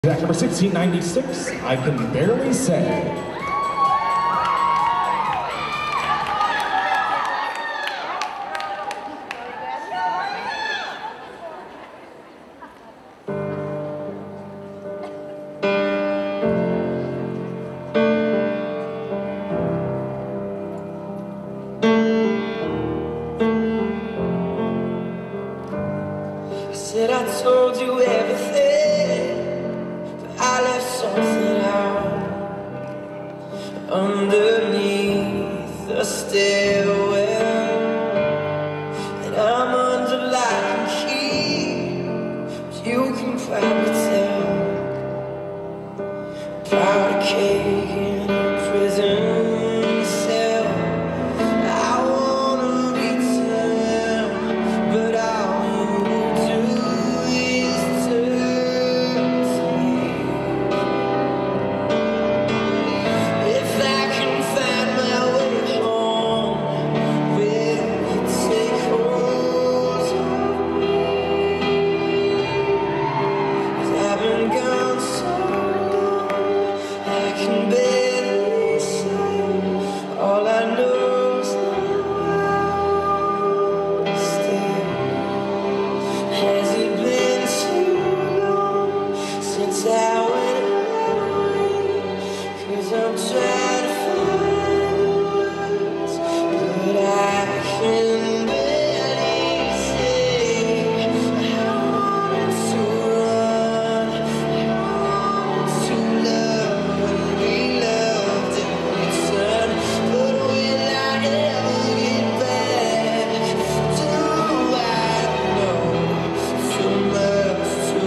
Track number 1696, I Can Barely Say. I said I told you everything, but I left something out underneath the stairwell, and I'm under lock and key, but you can probably tell. Powder cake in a prison cell. I wanna return, but all you do is turn to me. If I can find my way home, will you take hold of me? 'Cause I've been gone so long, I can barely say. All I know is now I'll stay. Has it been too long since I went away? 'Cause I'm trying to find words, but I can barely say. I wanted to run, I wanted to love when we loved in return, but will I ever get back? Do I know too much to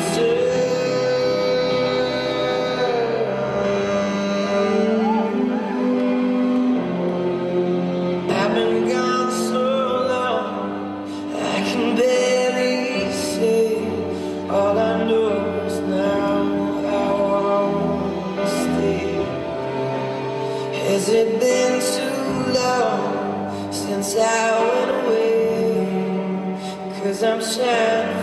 return? I've been gone so long, I can barely say. All I know is now I wanna stay. Has it been too long since I went away? 'Cause I'm trying